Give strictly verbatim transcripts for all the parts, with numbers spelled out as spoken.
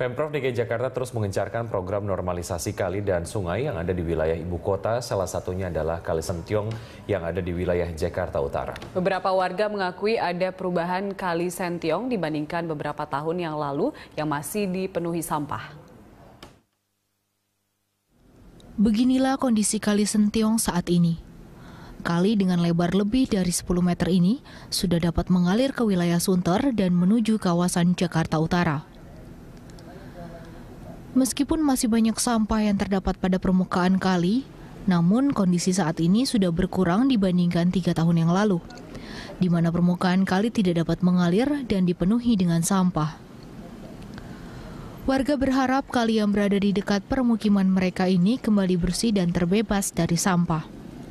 Pemprov D K I Jakarta terus mengencarkan program normalisasi kali dan sungai yang ada di wilayah ibu kota, salah satunya adalah Kali Sentiong yang ada di wilayah Jakarta Utara. Beberapa warga mengakui ada perubahan Kali Sentiong dibandingkan beberapa tahun yang lalu yang masih dipenuhi sampah. Beginilah kondisi Kali Sentiong saat ini. Kali dengan lebar lebih dari sepuluh meter ini sudah dapat mengalir ke wilayah Sunter dan menuju kawasan Jakarta Utara. Meskipun masih banyak sampah yang terdapat pada permukaan kali, namun kondisi saat ini sudah berkurang dibandingkan tiga tahun yang lalu, di mana permukaan kali tidak dapat mengalir dan dipenuhi dengan sampah. Warga berharap kali yang berada di dekat permukiman mereka ini kembali bersih dan terbebas dari sampah.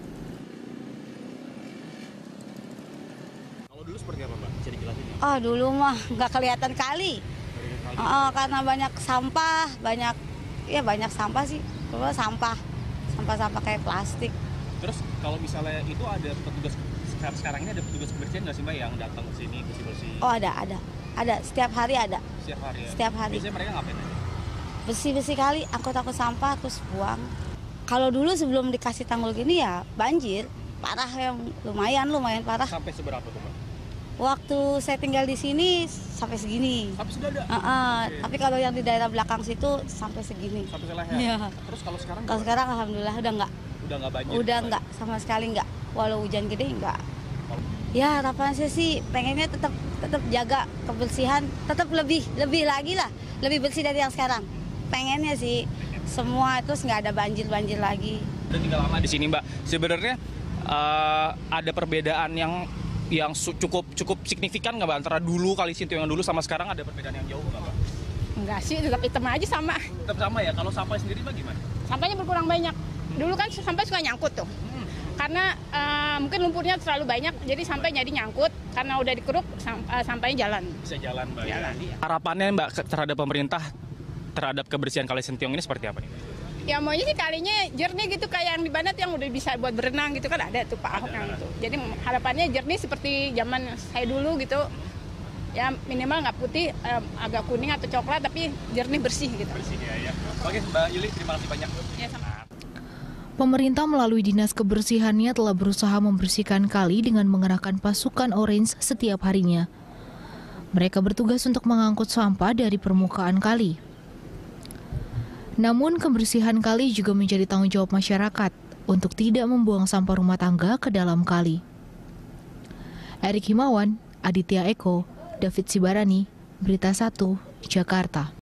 Kalau dulu seperti apa, Mbak? Bisa dijelasin? Oh, dulu mah nggak kelihatan kali. Oh, karena banyak sampah, banyak ya banyak sampah sih, Cuma sampah, sampah-sampah kayak plastik. Terus kalau misalnya itu ada petugas sekarang ini ada petugas kebersihan nggak sih, Mbak, yang datang ke sini bersih-bersih? Oh, ada, ada, ada setiap hari ada. Setiap hari. Ya? Setiap hari. Biasanya mereka ngapain aja? Bersih-bersih kali, angkut-angkut sampah terus buang. Kalau dulu sebelum dikasih tanggul gini ya banjir, parah yang lumayan, lumayan parah. Sampai seberapa tuh, Mbak? Waktu saya tinggal di sini sampai segini. Sampai sudah ada? Uh -uh. Okay. Tapi kalau yang di daerah belakang situ sampai segini. Sampai seleher? Iya. Terus kalau sekarang? Kalau sekarang alhamdulillah udah enggak. Udah enggak banjir? Udah enggak, sama sekali enggak. Walau hujan gede enggak. Ya harapan saya sih pengennya tetap tetap jaga kebersihan, tetap lebih lebih lagi lah, lebih bersih dari yang sekarang. Pengennya sih semua terus nggak ada banjir-banjir lagi. Udah tinggal lama di sini, Mbak. Sebenarnya uh, ada perbedaan yang yang cukup cukup signifikan nggak, Mbak, antara dulu Kali Sentiong yang dulu sama sekarang? Ada perbedaan yang jauh nggak, Mbak? Enggak sih, tetap hitam aja sama. Tetap sama ya. Kalau sampah sendiri, Mbak, gimana? Sampahnya berkurang banyak. Dulu kan sampah suka nyangkut tuh. Hmm. Karena uh, mungkin lumpurnya terlalu banyak, jadi sampai jadi nyangkut. Karena udah dikeruk, uh, sampahnya jalan. Bisa jalan, Mbak. Jalan, ya. iya. Harapannya, Mbak, terhadap pemerintah terhadap kebersihan Kali Sentiong ini seperti apa nih? Ya maunya sih kalinya jernih gitu kayak yang di Banat yang udah bisa buat berenang gitu kan ada tuh Pak Ahok yang itu. Jadi harapannya jernih seperti zaman saya dulu gitu. Ya minimal nggak putih, um, agak kuning atau coklat tapi jernih bersih gitu. Bersih ya, ya. Oke, Mbak Yuli, terima kasih banyak. Ya, sama. Pemerintah melalui Dinas Kebersihannya telah berusaha membersihkan kali dengan mengerahkan pasukan Orange setiap harinya. Mereka bertugas untuk mengangkut sampah dari permukaan kali. Namun kebersihan kali juga menjadi tanggung jawab masyarakat untuk tidak membuang sampah rumah tangga ke dalam kali. Erik Himawan, Aditya Eko, David Sibarani, Berita Satu, Jakarta.